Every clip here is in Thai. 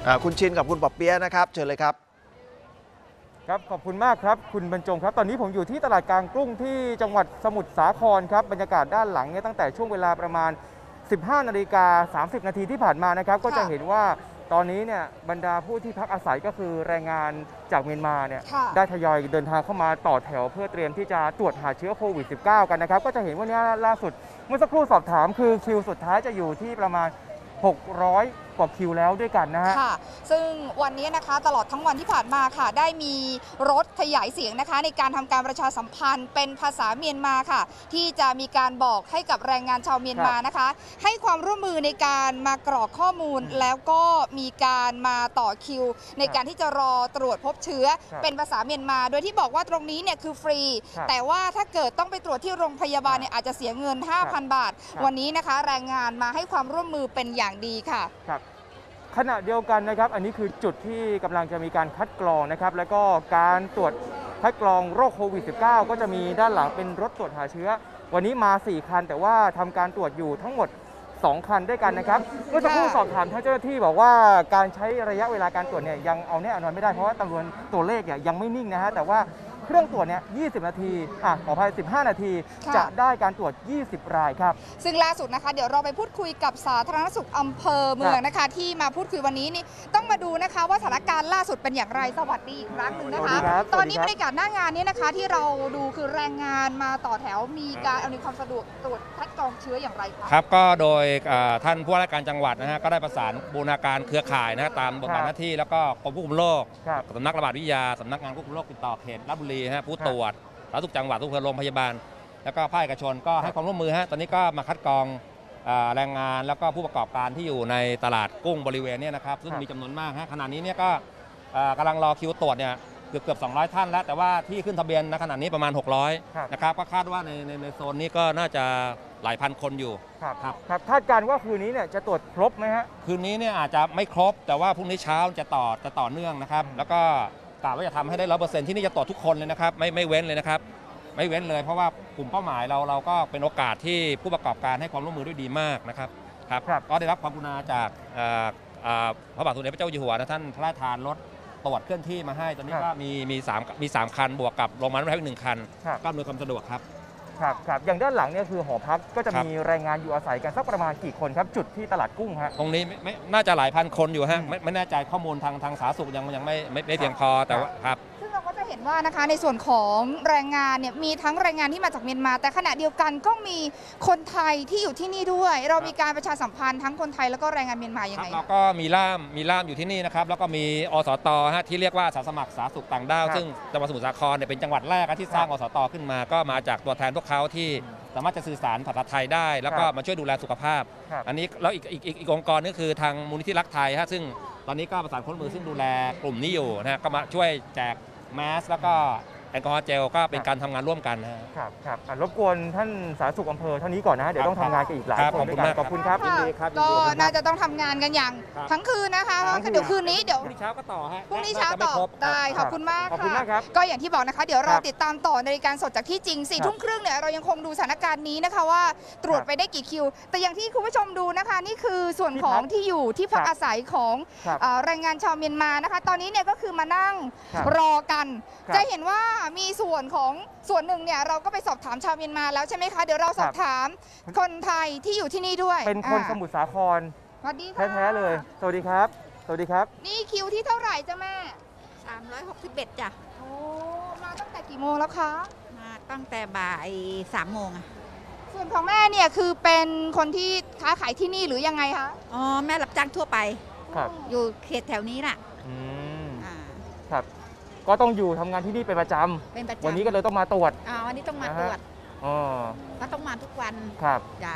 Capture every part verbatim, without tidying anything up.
คุณชินกับคุณปอเปี๊ยะนะครับเชิญเลยครับครับขอบคุณมากครับคุณบรรจงครับตอนนี้ผมอยู่ที่ตลาดกลางกุ้งที่จังหวัดสมุทรสาครครับบรรยากาศด้านหลังเนี่ยตั้งแต่ช่วงเวลาประมาณ สิบห้านาฬิกาสามสิบนาทีที่ผ่านมานะครับก็จะเห็นว่าตอนนี้เนี่ยบรรดาผู้ที่พักอาศัยก็คือแรงงานจากเมียนมาเนี่ยได้ทยอยเดินทางเข้ามาต่อแถวเพื่อเตรียมที่จะตรวจหาเชื้อโควิด สิบเก้า กันนะครับก็จะเห็นว่านี้ล่าสุดเมื่อสักครู่สอบถามคือคิวสุดท้ายจะอยู่ที่ประมาณหกร้อยกว่าคิวแล้วด้วยกันนะฮะค่ะซึ่งวันนี้นะคะตลอดทั้งวันที่ผ่านมาค่ะได้มีรถขยายเสียงนะคะในการทำการประชาสัมพันธ์เป็นภาษาเมียนมาค่ะที่จะมีการบอกให้กับแรงงานชาวเมียนมานะคะให้ความร่วมมือในการมากรอกข้อมูลแล้วก็มีการมาต่อคิวในการที่จะรอตรวจพบเชื้อเป็นภาษาเมียนมาโดยที่บอกว่าตรงนี้เนี่ยคือฟรีแต่ว่าถ้าเกิดต้องไปตรวจที่โรงพยาบาลเนี่ยอาจจะเสียเงิน ห้าพัน บาทวันนี้นะคะแรงงานมาให้ความร่วมมือเป็นอย่างดีค่ะขณะเดียวกันนะครับอันนี้คือจุดที่กำลังจะมีการคัดกรองนะครับแล้วก็การตรวจคัดกรองโรคโควิด สิบเก้า ก็จะมีด้านหลังเป็นรถตรวจหาเชื้อวันนี้มาสี่คันแต่ว่าทำการตรวจอยู่ทั้งหมดสองคันด้วยกันนะครับเมื่อสักครู่สอบถามท่านเจ้าหน้าที่บอกว่าการใช้ระยะเวลาการตรวจเนี่ยยังเอาแน่เอานอนไม่ได้เพราะว่าจำนวนตัวเลขเนี่ยยังไม่นิ่งนะฮะแต่ว่าเครื่องตรวจเนี่ยยี่สิบนาทีอ่ะขออภัยสิบห้านาทีจะได้การตรวจยี่สิบรายครับซึ่งล่าสุดนะคะเดี๋ยวเราไปพูดคุยกับสาธารณสุขอำเภอเมืองนะคะที่มาพูดคุยวันนี้นี่ต้องมาดูนะคะว่าสถานการณ์ล่าสุดเป็นอย่างไรสวัสดีอีกครั้งหนึ่งนะคะตอนนี้บรรยากาศหน้างานนี้นะคะที่เราดูคือแรงงานมาต่อแถวมีการอำนวยความสะดวกตรวจคัดกรองเชื้ออย่างไรคะครับก็โดยท่านผู้ว่าราชการจังหวัดนะฮะก็ได้ประสานบูรณาการเครือข่ายนะตามบทบาทหน้าที่แล้วก็กรมควบคุมโรคสำนักระบาดวิทยาสำนักงานควบคุมโรคติดต่อเขตราชบุรีฮะผู้ตรวจสาธารณสุขจังหวัดทุกโรงพยาบาลแล้วก็ภาคเอกชนก็ให้ความร่วมมือฮะตอนนี้ก็มาคัดกรองแรงงานแล้วก็ผู้ประกอบการที่อยู่ในตลาดกุ้งบริเวณนี้นะครับซึ่งมีจำนวนมากฮะขณะนี้เนี่ยก็กำลังรอคิวตรวจเนี่ยเกือบเกือบสองร้อยท่านแล้วแต่ว่าที่ขึ้นทะเบียนณขณะนี้ประมาณหกร้อยนะครับก็คาดว่าในในในโซนนี้ก็น่าจะหลายพันคนอยู่ครับครับคาดการณ์ว่าคืนนี้เนี่ยจะตรวจครบไหมฮะคืนนี้เนี่ยอาจจะไม่ครบแต่ว่าพรุ่งนี้เช้าจะต่อจะต่อเนื่องนะครับแล้วก็กะว่าจะทำให้ได้ร้อยเปอร์เซ็นต์ที่นี่จะตรวจทุกคนเลยนะครับไม่ไม่เว้นเลยนะครับไม่เว้นเลยเพราะว่ากลุ่มเป้าหมายเราเราก็เป็นโอกาสที่ผู้ประกอบการให้ความร่วมมือด้วยดีมากนะครับครับก็ได้รับความกรุณาจากพระบาทสมเด็จพระเจ้าอยู่หัวนะท่านพระราชทานรถตรวจเคลื่อนที่มาให้ตอนนี้ก็มีมีสามมีสามคันบวกกับโรงพยาบาลอีกหนึ่งคันก็อำนวยความสะดวกครับครับครับอย่างด้านหลังเนี่ยคือหอพักก็จะมีแรงงานอยู่อาศัยกันสักประมาณกี่คนครับจุดที่ตลาดกุ้งฮะตรงนี้ไม่น่าจะหลายพันคนอยู่ฮะไม่ไม่แน่ใจข้อมูลทางทางสาธารณสุขยังยังไม่ไม่เพียงพอแต่ว่าครับซึ่งเราก็จะเห็นว่านะคะในส่วนของแรงงานเนี่ยมีทั้งแรงงานที่มาจากเมียนมาแต่ขณะเดียวกันก็มีคนไทยที่อยู่ที่นี่ด้วยเรามีการประชาสัมพันธ์ทั้งคนไทยแล้วก็แรงงานเมียนมาอย่างไรเราก็มีล่ามมีล่ามอยู่ที่นี่นะครับแล้วก็มีอสตฮะที่เรียกว่าอาสาสมัครสาธารณสุขต่างด้าวซึ่งจังหวัดสมุทรสาครเนี่ยเป็นจังหวัดแรกที่สร้างอสตขึ้นมาก็มาจากตัวแทนพวกเขาที่สามารถจะสื่อสารภาษาไทยได้แล้วก็มาช่วยดูแลสุขภาพอันนี้แล้วอีกอีกอีกองค์กรนึงคือทางมูลนิธิรักไทยฮะซึ่งตอนนี้ก็ประสานคนมือซึ่งดูแลกลุ่มนี้อยู่นะฮะก็มาช่วยแจกแมสแล้วก็แอลกอฮอล์เจลก็เป็นการทำงานร่วมกันนะครับครับรบกวนท่านสาธารณสุขอำเภอเท่านี้ก่อนนะเดี๋ยวต้องทำงานกันอีกหลายคนด้วยกันขอบคุณครับยินดีครับก็น่าจะต้องทำงานกันอย่างทั้งคืนนะคะเพราะเดี๋ยวคืนนี้เดี๋ยวพรุ่งนี้เช้าก็ต่อฮะพรุ่งนี้เช้าต่อได้ขอบคุณมากขอบคุณมากครับก็อย่างที่บอกนะคะเดี๋ยวเราติดตามต่อในการสดจากที่จริงสี่ทุ่มครึ่งเนี่ยเรายังคงดูสถานการณ์นี้นะคะว่าตรวจไปได้กี่คิวแต่อย่างที่คุณผู้ชมดูนะคะนี่คือส่วนของที่อยู่ที่พักอาศัยของแรงงานชาวเมียนมานะคะตอนนี้เนี่ยก็คือมานั่งรอกันจะเห็นว่ามีส่วนของส่วนหนึ่งเนี่ยเราก็ไปสอบถามชาวเมียนมาแล้วใช่ไหมคะเดี๋ยวเราสอบถามคนไทยที่อยู่ที่นี่ด้วยเป็นคนสมุทรสาครสวัสดีค่ะแท้ๆเลยสวัสดีครับสวัสดีครับนี่คิวที่เท่าไหร่จ้ะแม่สามร้อยหกสิบเอ็ดจ้ะโอ้มาตั้งแต่กี่โมงแล้วคะมาตั้งแต่บ่ายสามโมงอะส่วนของแม่เนี่ยคือเป็นคนที่ค้าขายที่นี่หรือยังไงคะอ๋อแม่รับจ้างทั่วไปครับอยู่เขตแถวนี้น่ะอืมครับก็ต้องอยู่ทำงานที่นี่เป็นประจำเป็นประจำวันนี้ก็เลยต้องมาตรวจอ๋อวันนี้ต้องมาตรวจอ๋อก็ต้องมาทุกวันครับจ้ะ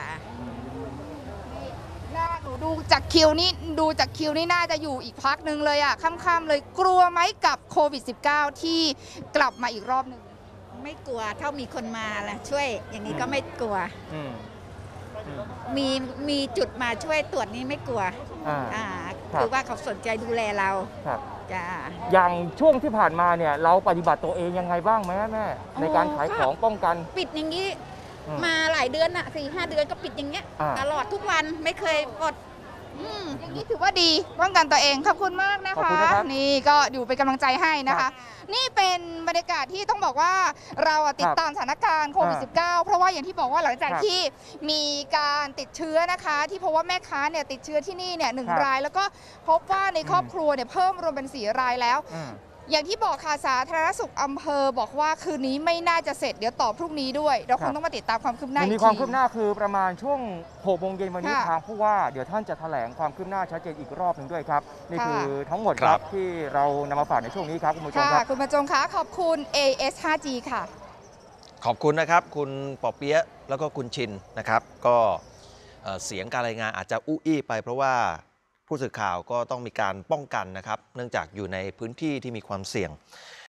น่าหนูดูจากคิวนี่ดูจากคิวนี่น่าจะอยู่อีกพักหนึ่งเลยอ่ะค่ำๆเลยกลัวไหมกับโควิด สิบเก้า ที่กลับมาอีกรอบหนึ่งไม่กลัวเท่ามีคนมาแหละช่วยอย่างนี้ก็ไม่กลัวมีมีจุดมาช่วยตรวจนี้ไม่กลัวอ่าคือว่าเขาสนใจดูแลเราจ้าอย่างช่วงที่ผ่านมาเนี่ยเราปฏิบัติตัวเองยังไงบ้างไหมแม่ในการขายของป้องกันปิดอย่างนี้มาหลายเดือนอะสี่ห้าเดือนก็ปิดอย่างเงี้ยตลอดทุกวันไม่เคยอดอย่างนี้ถือว่าดีป้องกันตัวเองขอบคุณมากนะขอบคะคุณนะครับนี่ก็อยู่เป็นกำลังใจให้นะครัคะบนี่เป็นบรรยากาศที่ต้องบอกว่าเราอะติดตามสถานการณ์โควิด สิบเก้า เพราะว่าอย่างที่บอกว่าหลังจากครับที่มีการติดเชื้อนะคะ ที่พบว่าแม่ค้าเนี่ยติดเชื้อที่นี่เนี่ยหนึ่งครับราย แล้วก็พบว่าในครอบครัวเนี่ยเพิ่มรวมเป็นสี่รายแล้วอืมอย่างที่บอกค่ะสาธารณสุขอำเภอบอกว่าคืนนี้ไม่น่าจะเสร็จเดี๋ยวต่อพรุ่งนี้ด้วยเราคครังบต้องมาติดตามความคืบหน้ามันอีมีกความทีคืบหน้าคือประมาณช่วงหกโมงเย็นวันนี้ค่ะทางผู้ว่าเดี๋ยวท่านจะแถลงความคืบหน้าชัดเจนอีกรอบหนึ่งด้วยครับนี่ค่ะคือทั้งหมดคครัรับบ ที่เรานำมาฝากในช่วงนี้ครับคุณผู้ชมค่ะครับคุณบรรจงคะขอบคุณ เอ เอส ไฟว์ จี ค่ะขอบคุณนะครับ คุณปอเปี๊ยะแล้วก็คุณชินนะครับ ก็เอ่อเสียงการรายงานอาจจะอู้อี้ไป เพราะว่าผู้สื่อข่าวก็ต้องมีการป้องกันนะครับ เนื่องจากอยู่ในพื้นที่ที่มีความเสี่ยง